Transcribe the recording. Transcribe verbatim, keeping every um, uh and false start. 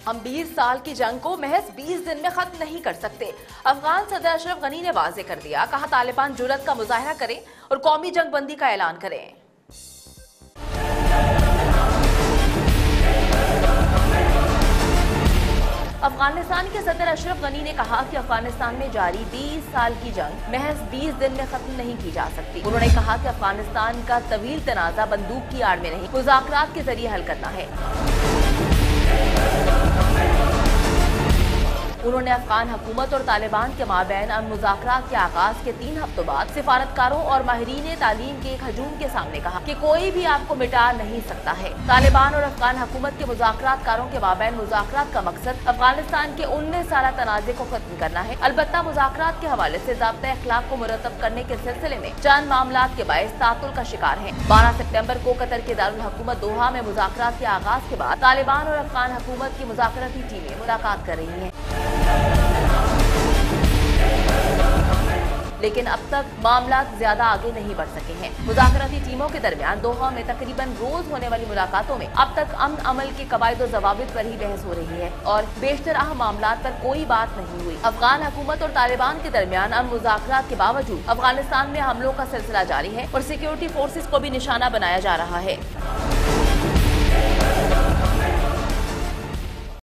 हम बीस साल की जंग को महज बीस दिन में खत्म नहीं कर सकते। अफगान सदर अशरफ गनी ने वाजे कर दिया। कहा, तालिबान जुर्रत का मुजाहरा करें और कौमी जंग बंदी का ऐलान करें। अफगानिस्तान के सदर अशरफ गनी ने कहा कि अफगानिस्तान में जारी बीस साल की जंग महज बीस दिन में खत्म नहीं की जा सकती। उन्होंने कहा कि अफगानिस्तान का तवील तनाजा बंदूक की आड़ में नहीं, मुज़ाकरात के जरिए हल करना है। उन्होंने अफगान हुकूमत और तालिबान के माबैन अमन मुज़ाकरात के आगाज के तीन हफ्तों बाद सिफारतकारों और माहिरीन तालीम के एक हजूम के सामने कहा कि कोई भी आपको मिटा नहीं सकता है। तालिबान और अफगान हुकूमत के मुज़ाकरातकारों के माबैन मुज़ाकरात का मकसद अफगानिस्तान के उन्नीस साल तनाज़े को खत्म करना है। अलबत्ता मुज़ाकरात के हवाले से ज़ाब्ता अखलाक को मुरतब करने के सिलसिले में चंद मामलात के बायस तातुल का शिकार है। बारह सितम्बर को कतर के दारुल हुकूमत दोहा में मुज़ाकरात के आगाज के बाद तालिबान और अफगान हुकूमत की मुज़ाकराती टीमें मुलाकात कर रही हैं, लेकिन अब तक मामला ज्यादा आगे नहीं बढ़ सके हैं। मुज़ाकराती टीमों के दरमियान दोहा में तकरीबन रोज होने वाली मुलाकातों में अब तक अमन अमल के कवायद और जवाबित पर ही बहस हो रही है और बेशतर अहम मामलात पर कोई बात नहीं हुई। अफगान हुकूमत और तालिबान के दरमियान अमन मुज़ाकरात के बावजूद अफगानिस्तान में हमलों का सिलसिला जारी है और सिक्योरिटी फोर्सेज को भी निशाना बनाया जा रहा है।